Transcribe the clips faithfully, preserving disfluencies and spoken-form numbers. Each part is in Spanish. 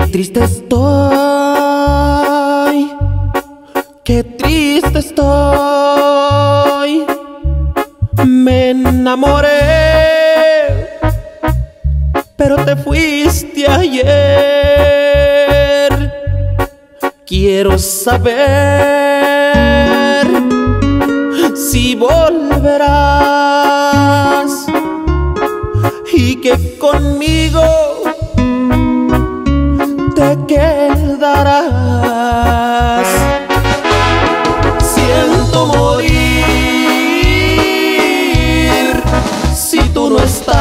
triste estoy, qué triste estoy. Me enamoré, pero te fuiste ayer. Quiero saber si volverás y que conmigo te quedarás. Siento morir si tú no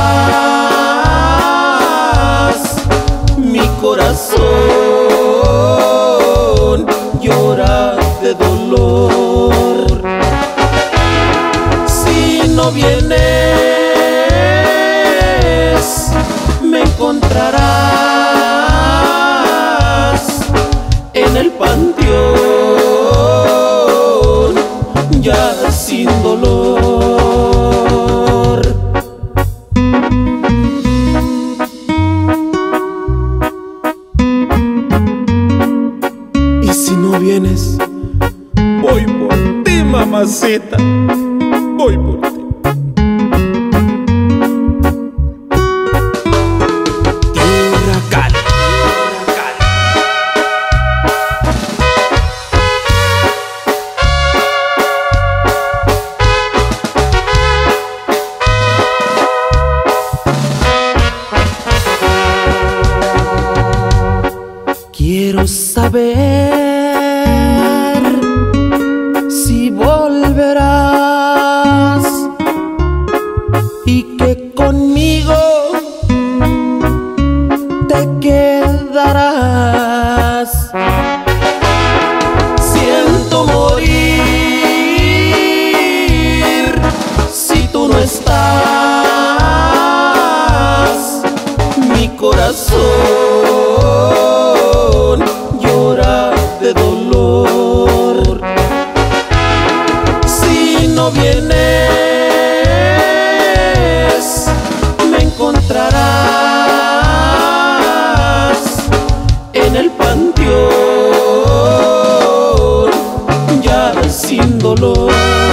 estás. Mi corazón llora de dolor. Si no vienes, me encontrarás en el panteón, ya sin dolor. Y si no vienes, voy por ti, mamacita, voy por ti. Quiero saber si volverás y que conmigo te quedarás. Siento morir si tú no estás. Mi corazón llora de dolor. Si no vienes, me encontrarás en el panteón, ya sin dolor.